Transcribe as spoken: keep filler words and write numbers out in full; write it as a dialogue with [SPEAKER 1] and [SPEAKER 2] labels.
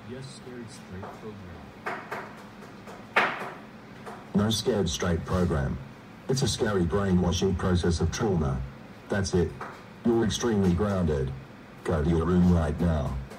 [SPEAKER 1] Yes, scared straight program.
[SPEAKER 2] No scared straight program. It's a scary brainwashing process of trauma. That's it. You're extremely grounded. Go to your room right now.